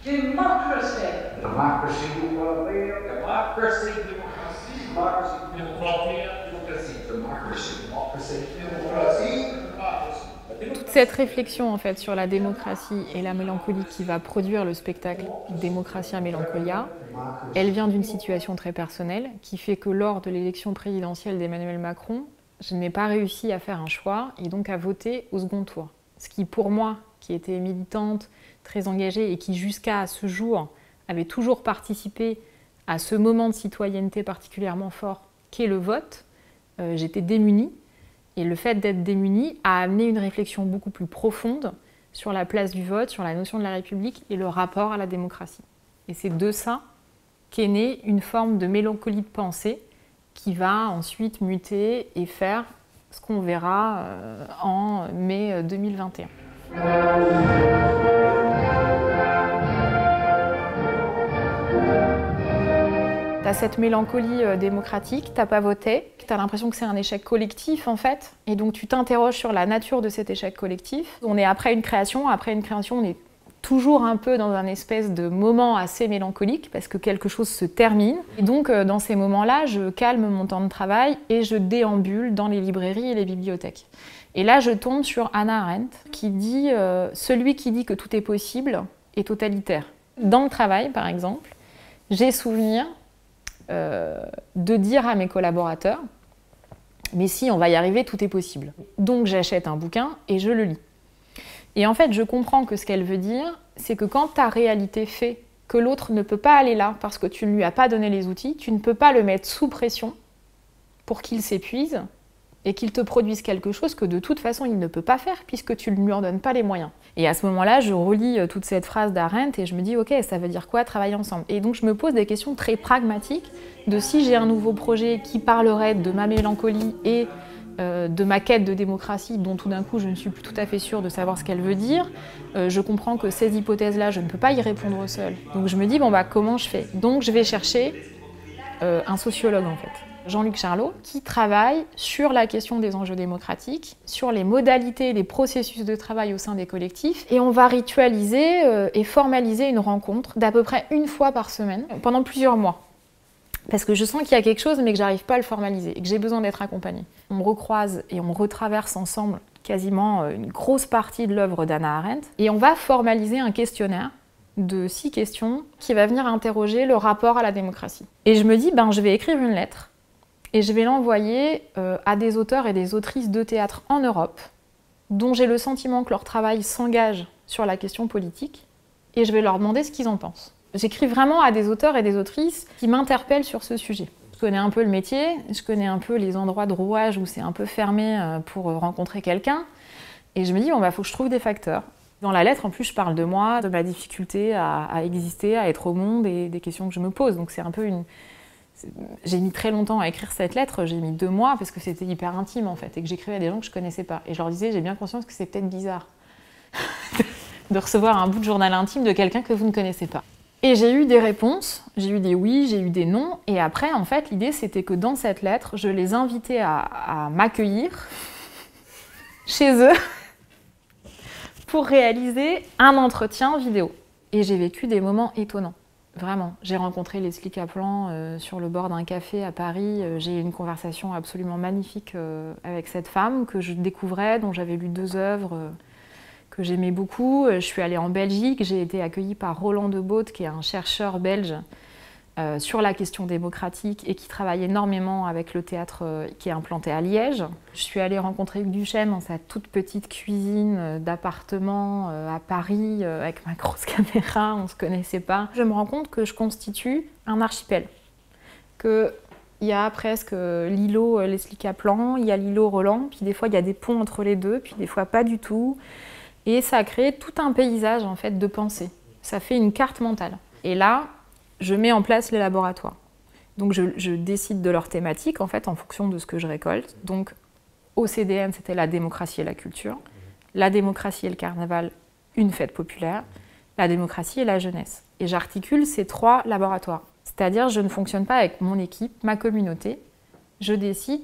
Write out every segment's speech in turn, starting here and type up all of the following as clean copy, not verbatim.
Democracy. Democracy will prevail. Democracy. Democracy. Democracy. Democracy. Democracy. Toute cette réflexion en fait, sur la démocratie et la mélancolie qui va produire le spectacle Démocratia Melancholia, elle vient d'une situation très personnelle qui fait que lors de l'élection présidentielle d'Emmanuel Macron, je n'ai pas réussi à faire un choix et donc à voter au second tour. Ce qui pour moi, qui était militante, très engagée et qui jusqu'à ce jour avait toujours participé à ce moment de citoyenneté particulièrement fort qu'est le vote, j'étais démunie. Et le fait d'être démunie a amené une réflexion beaucoup plus profonde sur la place du vote, sur la notion de la République et le rapport à la démocratie. Et c'est de ça qu'est née une forme de mélancolie de pensée qui va ensuite muter et faire ce qu'on verra en mai 2021. T'as cette mélancolie démocratique, t'as pas voté, t'as l'impression que c'est un échec collectif en fait, et donc tu t'interroges sur la nature de cet échec collectif. On est après une création on est toujours un peu dans un espèce de moment assez mélancolique parce que quelque chose se termine. Et donc dans ces moments-là, je calme mon temps de travail et je déambule dans les librairies et les bibliothèques. Et là, je tombe sur Hannah Arendt qui dit celui qui dit que tout est possible est totalitaire. Dans le travail, par exemple, j'ai souvenir de dire à mes collaborateurs « mais si, on va y arriver, tout est possible ». Donc j'achète un bouquin et je le lis. Et en fait, je comprends que ce qu'elle veut dire, c'est que quand ta réalité fait que l'autre ne peut pas aller là parce que tu ne lui as pas donné les outils, tu ne peux pas le mettre sous pression pour qu'il s'épuise et qu'il te produise quelque chose que de toute façon il ne peut pas faire puisque tu ne lui en donnes pas les moyens. Et à ce moment-là, je relis toute cette phrase d'Arendt et je me dis « ok, ça veut dire quoi travailler ensemble ?» Et donc je me pose des questions très pragmatiques de si j'ai un nouveau projet qui parlerait de ma mélancolie et de ma quête de démocratie dont tout d'un coup je ne suis plus tout à fait sûre de savoir ce qu'elle veut dire. Je comprends que ces hypothèses-là, je ne peux pas y répondre seule. Donc je me dis « bon bah comment je fais ?» Donc je vais chercher un sociologue en fait. Jean-Luc Charlot, qui travaille sur la question des enjeux démocratiques, sur les modalités et les processus de travail au sein des collectifs. Et on va ritualiser et formaliser une rencontre d'à peu près une fois par semaine, pendant plusieurs mois. Parce que je sens qu'il y a quelque chose, mais que j'arrive pas à le formaliser, et que j'ai besoin d'être accompagnée. On recroise et on retraverse ensemble quasiment une grosse partie de l'œuvre d'Hannah Arendt, et on va formaliser un questionnaire de 6 questions qui va venir interroger le rapport à la démocratie. Et je me dis, je vais écrire une lettre, et je vais l'envoyer à des auteurs et des autrices de théâtre en Europe, dont j'ai le sentiment que leur travail s'engage sur la question politique, et je vais leur demander ce qu'ils en pensent. J'écris vraiment à des auteurs et des autrices qui m'interpellent sur ce sujet. Je connais un peu le métier, je connais un peu les endroits de rouage où c'est un peu fermé pour rencontrer quelqu'un, et je me dis, faut que je trouve des facteurs. Dans la lettre, en plus, je parle de moi, de ma difficulté à exister, à être au monde, et des questions que je me pose. Donc c'est un peu une... J'ai mis très longtemps à écrire cette lettre, j'ai mis 2 mois parce que c'était hyper intime en fait et que j'écrivais à des gens que je connaissais pas. Et je leur disais, j'ai bien conscience que c'est peut-être bizarre de recevoir un bout de journal intime de quelqu'un que vous ne connaissez pas. Et j'ai eu des réponses, j'ai eu des oui, j'ai eu des non. Et après, en fait, l'idée c'était que dans cette lettre, je les invitais à m'accueillir chez eux pour réaliser un entretien vidéo. Et j'ai vécu des moments étonnants. Vraiment, j'ai rencontré Leslie Kaplan sur le bord d'un café à Paris. J'ai eu une conversation absolument magnifique avec cette femme que je découvrais, dont j'avais lu 2 œuvres que j'aimais beaucoup. Je suis allée en Belgique, j'ai été accueillie par Roland de Boot, qui est un chercheur belge sur la question démocratique et qui travaille énormément avec le théâtre qui est implanté à Liège. Je suis allée rencontrer Hugues Duchesne dans sa toute petite cuisine d'appartement à Paris avec ma grosse caméra, on ne se connaissait pas. Je me rends compte que je constitue un archipel, qu'il y a presque l'îlot Leslie Kaplan, il y a l'îlot Roland, puis des fois il y a des ponts entre les deux, puis des fois pas du tout. Et ça a créé tout un paysage en fait de pensée. Ça fait une carte mentale. Et là, je mets en place les laboratoires. Donc je décide de leur thématique en fait en fonction de ce que je récolte. Donc au CDN, c'était la démocratie et la culture. La démocratie et le carnaval, une fête populaire. La démocratie et la jeunesse. Et j'articule ces 3 laboratoires. C'est-à-dire, je ne fonctionne pas avec mon équipe, ma communauté. Je décide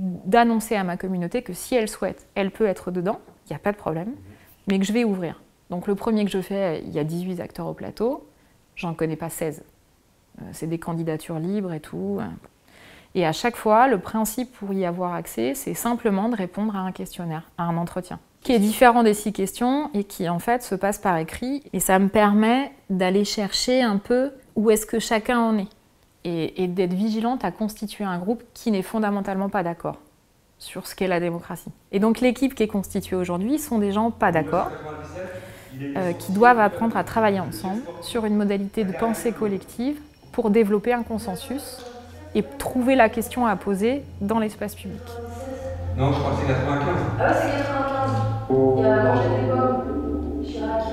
d'annoncer à ma communauté que si elle souhaite, elle peut être dedans, il n'y a pas de problème, mais que je vais ouvrir. Donc le premier que je fais, il y a 18 acteurs au plateau, j'en connais pas 16. C'est des candidatures libres et tout. Et à chaque fois, le principe pour y avoir accès, c'est simplement de répondre à un questionnaire, à un entretien, qui est différent des 6 questions et qui en fait se passe par écrit. Et ça me permet d'aller chercher un peu où est-ce que chacun en est. Et d'être vigilante à constituer un groupe qui n'est fondamentalement pas d'accord sur ce qu'est la démocratie. Et donc l'équipe qui est constituée aujourd'hui sont des gens pas d'accord, qui doivent apprendre à travailler ensemble sur une modalité de pensée collective pour développer un consensus et trouver la question à poser dans l'espace public. Non, je crois que c'est 95. Ah ouais, c'est 95. Il y a mangé des pommes, Chirac.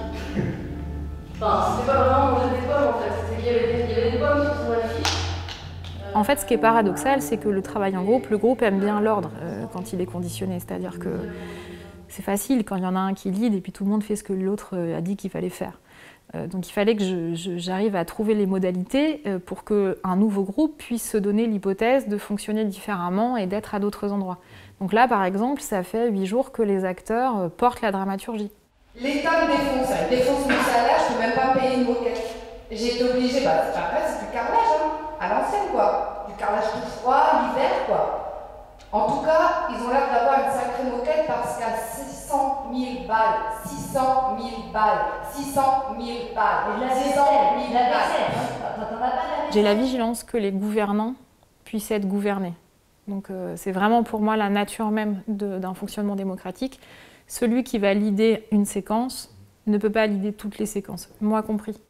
Enfin, c'était pas vraiment manger des pommes en fait, c'était qu'il y avait des pommes sur son affiche. En fait, ce qui est paradoxal, c'est que le travail en groupe, le groupe aime bien l'ordre quand il est conditionné. C'est-à-dire que c'est facile quand il y en a un qui lead et puis tout le monde fait ce que l'autre a dit qu'il fallait faire. Donc il fallait que j'arrive à trouver les modalités pour qu'un nouveau groupe puisse se donner l'hypothèse de fonctionner différemment et d'être à d'autres endroits. Donc là, par exemple, ça fait 8 jours que les acteurs portent la dramaturgie. L'État me défonce, il défonce mon salaire, je peux même pas payer une moquette. J'ai été obligée, après c'est du carrelage, hein, à l'ancienne quoi. Du carrelage tout froid, l'hiver quoi. En tout cas, ils ont l'air d'avoir une sacrée moquette parce qu'à 600 000 balles, 600 000 balles, 600 000 balles, 600 000 balles. J'ai la vigilance que les gouvernants puissent être gouvernés. Donc c'est vraiment pour moi la nature même d'un fonctionnement démocratique. Celui qui va leader une séquence ne peut pas leader toutes les séquences, moi compris.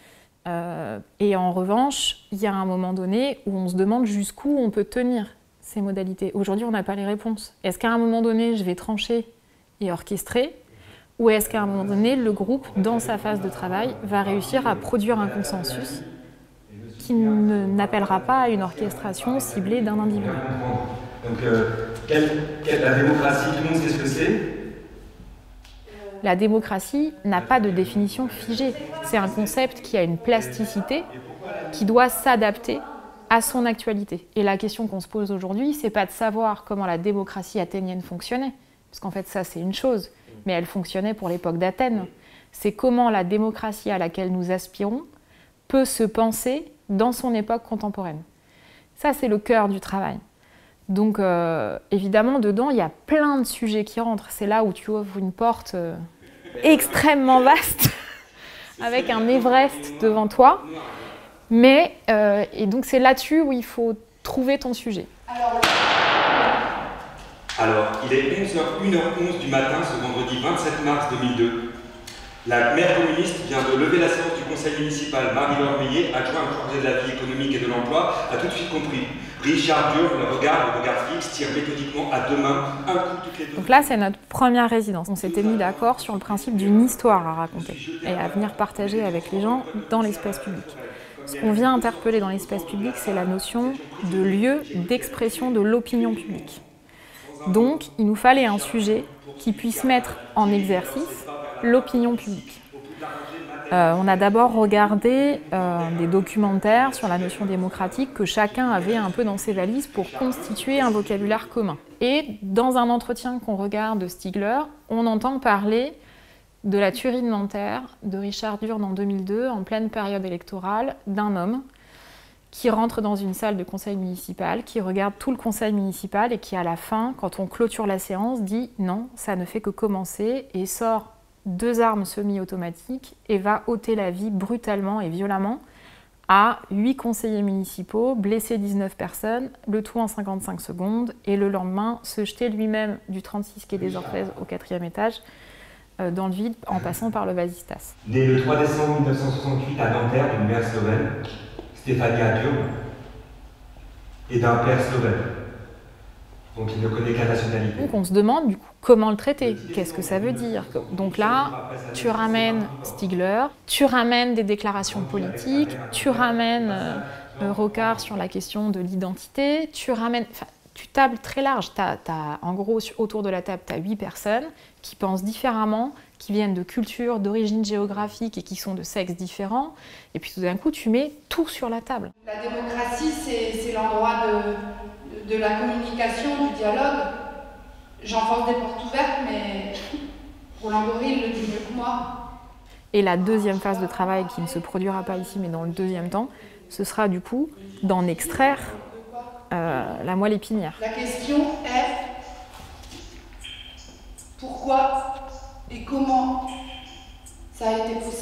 Et en revanche, il y a un moment donné où on se demande jusqu'où on peut tenir ces modalités. Aujourd'hui, on n'a pas les réponses. Est-ce qu'à un moment donné, je vais trancher et orchestrer, ou est-ce qu'à un moment donné, le groupe, dans sa phase de travail, va réussir à produire un consensus qui n'appellera pas à une orchestration ciblée d'un individu. Donc, la démocratie, tout le monde sait ce que c'est. La démocratie n'a pas de définition figée. C'est un concept qui a une plasticité, qui doit s'adapter à son actualité. Et la question qu'on se pose aujourd'hui, c'est pas de savoir comment la démocratie athénienne fonctionnait, parce qu'en fait ça c'est une chose, mais elle fonctionnait pour l'époque d'Athènes. C'est comment la démocratie à laquelle nous aspirons peut se penser dans son époque contemporaine. Ça c'est le cœur du travail. Donc évidemment dedans il y a plein de sujets qui rentrent. C'est là où tu ouvres une porte extrêmement vaste, avec un Everest devant toi. Mais, et donc c'est là-dessus où il faut trouver ton sujet. Alors, il est 1h11 du matin, ce vendredi 27 mars 2002. La maire communiste vient de lever la séance du conseil municipal. Marie-Laure Meillet, adjointe chargée de la vie économique et de l'emploi, a tout de suite compris. Richard Dur, le regard fixe, tire méthodiquement à deux mains, un coup toutes les deux. Donc là, c'est notre première résidence. On s'était mis d'accord sur le principe d'une histoire à raconter et à venir partager avec les gens dans l'espace public. Ce qu'on vient interpeller dans l'espace public, c'est la notion de lieu d'expression de l'opinion publique. Donc, il nous fallait un sujet qui puisse mettre en exercice l'opinion publique. On a d'abord regardé des documentaires sur la notion démocratique que chacun avait un peu dans ses valises pour constituer un vocabulaire commun. Et dans un entretien qu'on regarde de Stigler, on entend parler de la tuerie de Nanterre de Richard Dur en 2002, en pleine période électorale, d'un homme qui rentre dans une salle de conseil municipal, qui regarde tout le conseil municipal et qui, à la fin, quand on clôture la séance, dit « non, ça ne fait que commencer » et sort 2 armes semi-automatiques et va ôter la vie brutalement et violemment à 8 conseillers municipaux, blesser 19 personnes, le tout en 55 secondes, et le lendemain se jeter lui-même du 36 quai des Orfèvres au 4e étage, dans le vide, en passant par le Vasistas. Né le 3 décembre 1968 à Nanterre d'une mère slovène, Stefania Dur, et d'un père slovène. Donc il ne connaît qu'à nationalité. Donc on se demande du coup comment le traiter, qu'est-ce que ça veut dire. Donc là, tu ramènes Stigler, tu ramènes des déclarations politiques, tu ramènes Rocard sur la question de l'identité, tu tables très large. En gros, autour de la table, tu as 8 personnes qui pensent différemment, qui viennent de cultures, d'origines géographiques et qui sont de sexes différents. Et puis tout d'un coup, tu mets tout sur la table. La démocratie, c'est l'endroit de la communication, du dialogue. J'enfonce des portes ouvertes, mais Roland Gori le dit mieux que moi. Et la deuxième phase de travail, qui ne se produira pas ici, mais dans le deuxième temps, ce sera du coup d'en extraire la moelle épinière. La question est pourquoi et comment ça a été possible?